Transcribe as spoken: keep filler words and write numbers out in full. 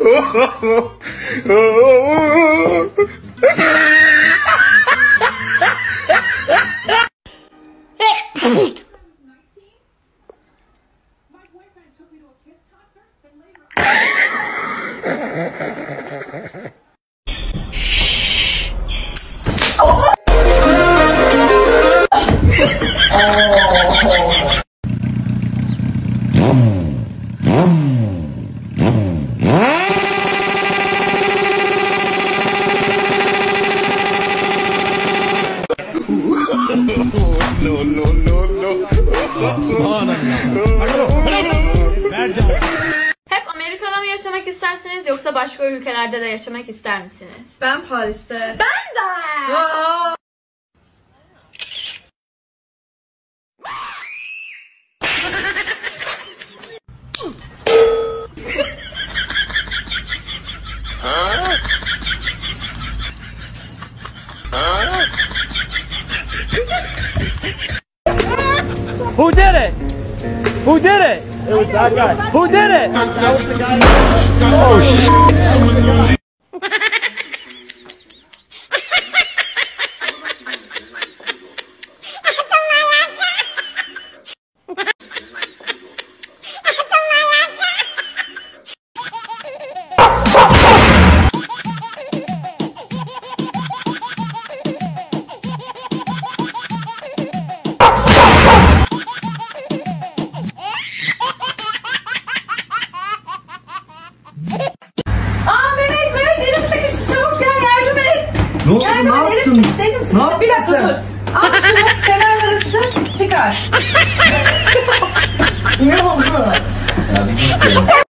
No, no, no, no. Hep Amerika'da mı yaşamak istersiniz yoksa başka ülkelerde de yaşamak ister misiniz? Ben Paris'te. Ben de. Aa! Who did it? Who did it? It was that guy. Who did it? That was the guy. Oh shit. Ne oldu? Yani ne ben yaptın? elim sıkıştı, elim sıkıştı. Ne Bir dakika yaptın dur. Al şunu kenarları sık, çıkar. Ne oldu? Ya,